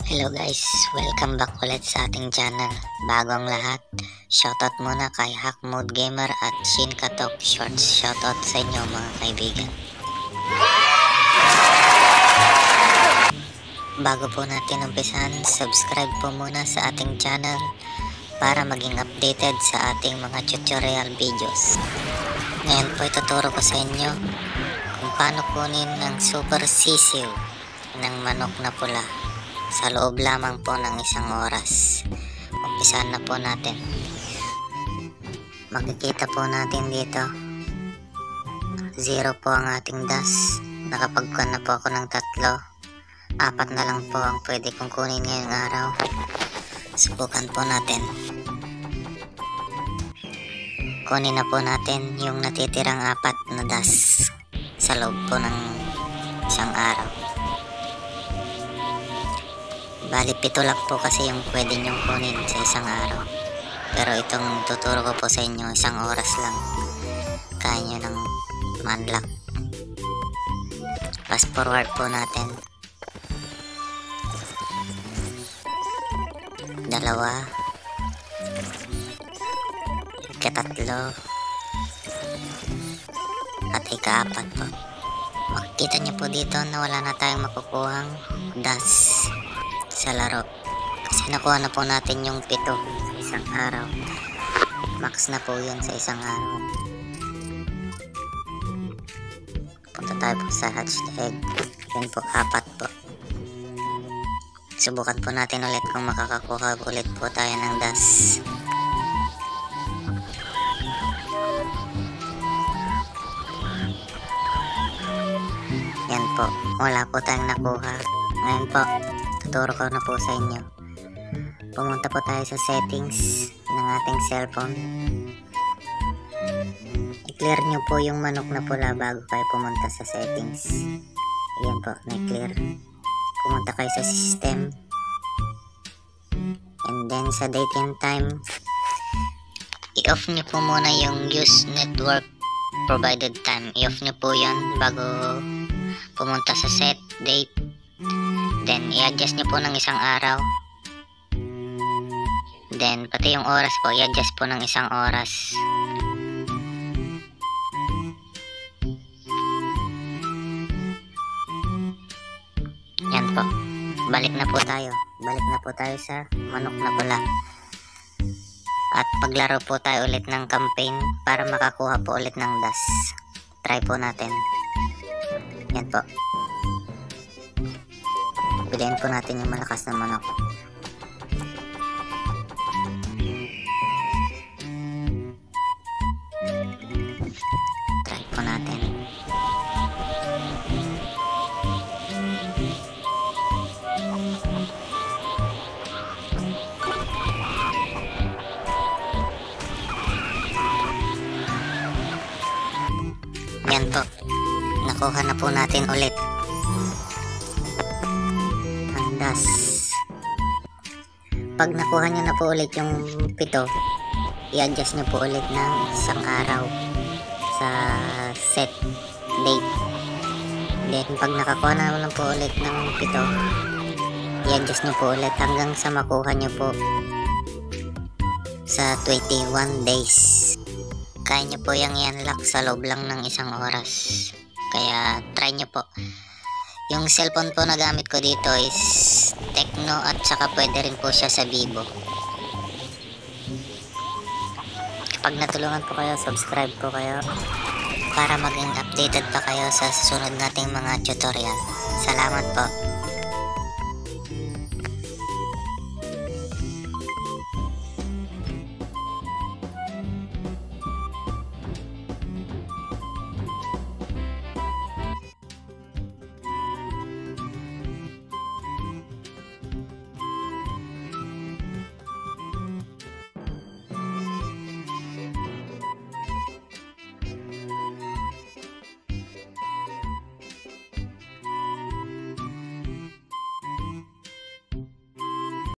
Hello guys, welcome back ulit sa ating channel. Bago ang lahat, shoutout muna kay Hack Mode Gamer at Shin Katok Shorts. Shoutout sa inyo mga kaibigan. Bago po natin umpisan, subscribe po muna sa ating channel para maging updated sa ating mga tutorial videos. Ngayon po ituturo ko sa inyo kung paano kunin ang super sisiw ng manok na pula sa loob lamang po ng 1 oras. Umpisahan na po natin. Makikita po natin dito 0 po ang ating DAS. Nakapagkuhan na po ako ng 3. 4 na lang po ang pwede kong kunin ngayong araw. Subukan po natin. Kunin na po natin yung natitirang 4 na DAS sa loob po ng 1 araw. Bali 7 lang po kasi yung pwede nyong kunin sa 1 araw. Pero itong tuturo ko po sa inyo 1 oras lang. Kaya nyo ng manlock. Fast forward po natin. 2. 3. At 4 po. Makikita nyo po dito na wala na tayong makukuhang DAS sa laro kasi nakuha na po natin yung 7 sa 1 araw. Max na po yun sa 1 araw. Punta tayo po sa hatched egg. Yan po 4 po. Subukan po natin ulit kung makakakuha ulit po tayo ng DAS. Yan po, wala po tayong nakuha. Ngayon po, tuturo ko na po sa inyo. Pumunta po tayo sa settings ng ating cellphone. I-clear nyo po yung manok na pula bago kayo pumunta sa settings. Ayan po, na-clear. Pumunta kayo sa system. And then sa date and time, i-off nyo po muna yung use network provided time. I-off nyo po yan bago pumunta sa set date. Then i-adjust nyo po ng 1 araw. Then pati yung oras po, i-adjust po ng 1 oras. Yan po. Balik na po tayo. Balik na po tayo sa manok na pula. At paglaro po tayo ulit ng campaign para makakuha po ulit ng DAS. Try po natin. Yan po. Piliin po natin yung malakas na manok. Try po natin. Yan po. Nakuha na po natin ulit ang DAS. Pag nakuha nyo na po ulit yung 7, i-adjust nyo po ulit ng 1 araw sa set date. Then pag nakakuha na lang po ulit ng 7, i-adjust nyo po ulit hanggang sa makuha nyo po sa 21 days. Kaya nyo po yung i-unlock sa loob lang ng 1 oras. Kaya try nyo po. Yung cellphone po na gamit ko dito is Tecno at saka pwede rin po siya sa Vivo. Kapag natulungan po kayo, subscribe po kayo para maging updated pa kayo sa susunod nating mga tutorial. Salamat po.